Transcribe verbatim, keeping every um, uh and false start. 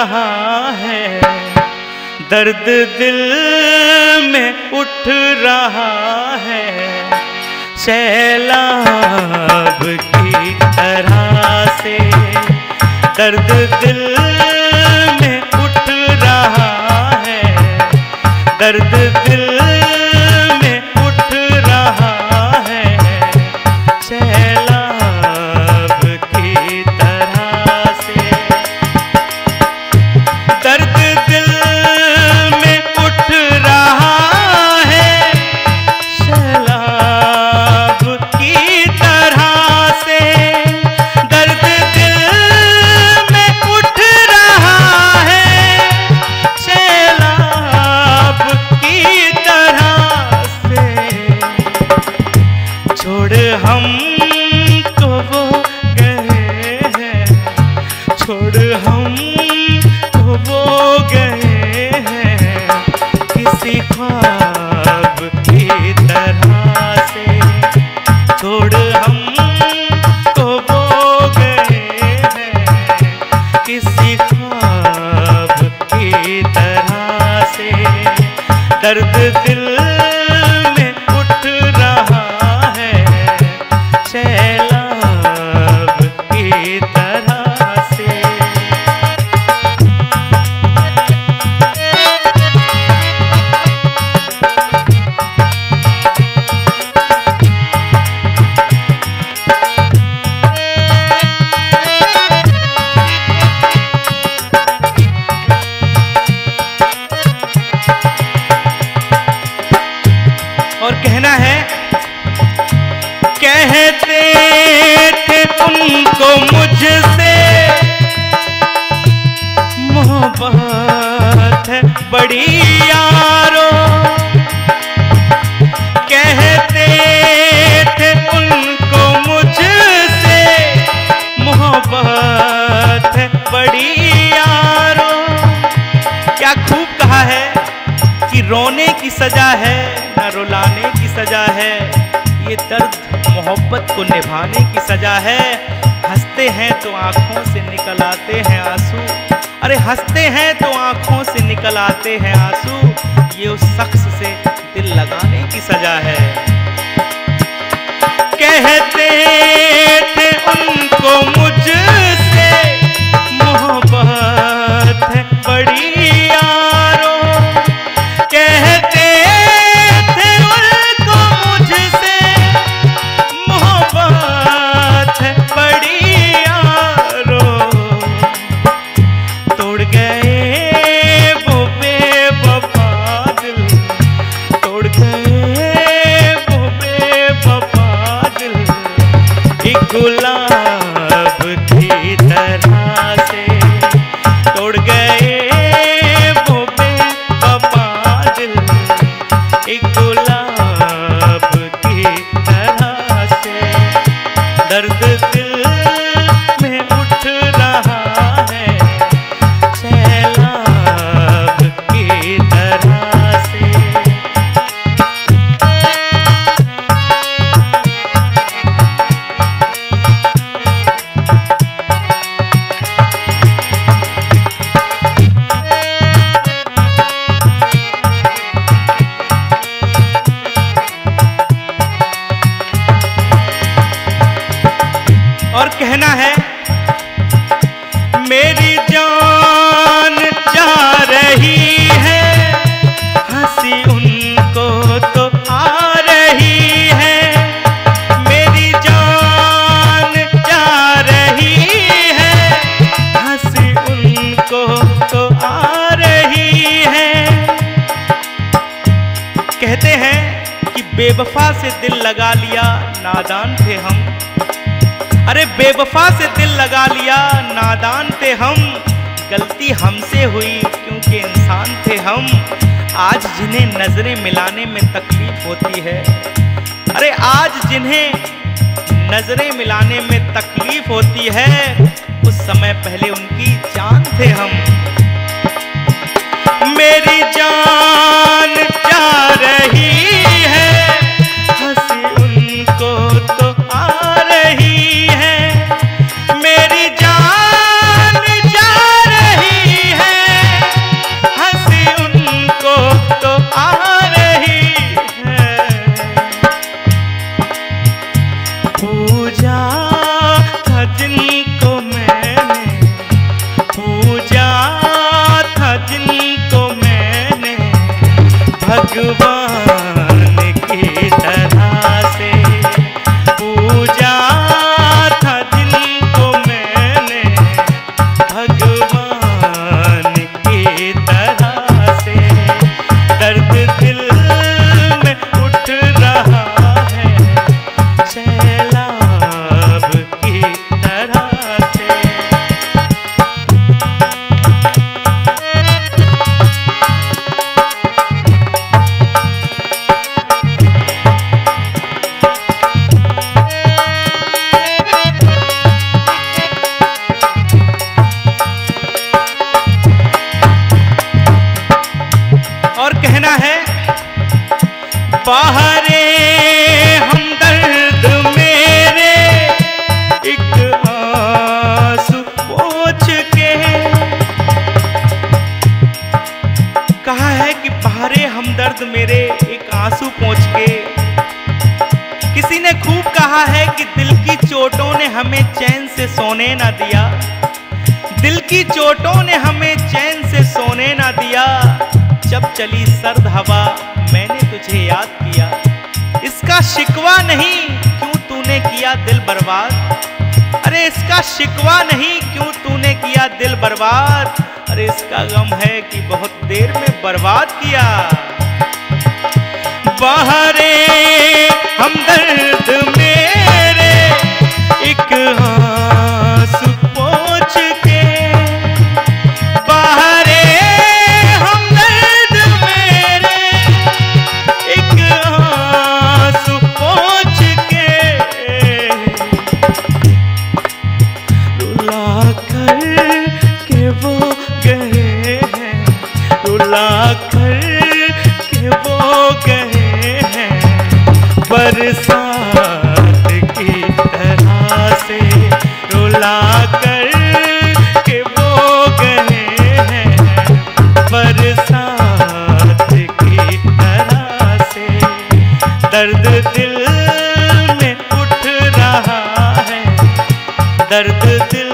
रहा है, दर्द दिल में उठ रहा है, सैलाब की तरह से दर्द दिल में उठ रहा है, दर्द दिल में उठ रहा है, सैलाब की तरह से दर्द दिल में उठ रहा है, सैलाब की तरह से दर्द दिल में उठ रहा है, सैलाब की तरह से छोड़ हम तो वो गए हैं, छोड़ हम तो वो गए हैं, किसी ख्वाब की तरह से छोड़ हम तो वो गए हैं, किसी ख्वाब की तरह से दर्द दिल में उठ रहा है, सैलाब की तरह से। और कहना है, कहते थे उनको मुझसे मोहब्बत है बड़ी यारो, कहते थे उनको मुझसे मोहब्बत है बड़ी यारो। क्या खूब कहा है कि रोने की सजा है ना रुलाने की सजा है, ये दर्द मोहब्बत को निभाने की सजा है। हंसते हैं तो आंखों से निकल आते हैं आंसू, अरे हंसते हैं तो आंखों से निकल आते हैं आंसू, ये उस शख्स से दिल लगाने की सजा है। कहते थे उनको मुझसे मोहब्बत है बड़ी यारो, कहते थे उनको मुझसे मोहब्बत है बड़ी यारो, तोड़ गए वो बेवफा दिल, तोड़ गए वो बेवफा दिल, एक गुलाब की तरह से तोड़ गए वो बेवफा दिल, एक गुलाब की तरह से दर्द दिल में उठ रहा है, सैलाब की तरह से। और कहना है, मेरी जान जा रही है, हंसी उनको तो आ रही है, मेरी जान जा रही है, हंसी उनको तो आ रही है। कहते हैं कि बेवफा से दिल लगा लिया, नादान थे हम, अरे बेवफा से दिल लगा लिया, नादान थे हम, गलती हमसे हुई क्योंकि इंसान थे हम। आज जिन्हें नजरें मिलाने में तकलीफ होती है, अरे आज जिन्हें नजरें मिलाने में तकलीफ होती है, उस समय पहले उनकी जान थे हम। मेरी जान जा रही है, हंसी उनको तो आ रही है, मेरी जान जा रही है, पूजा था जिनको मैंने, पूजा था जिनको मैंने भगवान की तरह से, पूजा था जिनको मैंने भगवान की तरह से। दर्द दिल में उठ रहा है सैलाब की तरह से। और कहना है बाहरे हमदर्द मेरे एक आंसू पोंछ के, कहा है कि बाहरे हमदर्द मेरे एक आंसू पोंछ के। किसी ने खूब कहा है कि दिल की चोटों ने हमें चैन से सोने ना दिया, दिल की चोटों ने हमें चैन से सोने ना दिया। जब चली सर्द हवा मैंने तुझे याद किया, इसका शिकवा नहीं क्यों तूने किया दिल बर्बाद। अरे इसका शिकवा नहीं क्यों तूने किया दिल बर्बाद, अरे इसका गम है कि बहुत देर में बर्बाद किया। बाहरे हमदर्द मेरे एक आंसू पोंछ के, बाहरे हमदर्द मेरे एक आंसू पोंछ के, रुला कर के वो गए हैं, रुला कर के वो गए हैं बरसात की तरह से, रुला कर के वो गए हैं बरसात की तरह से। दर्द दिल में उठ रहा है, दर्द दिल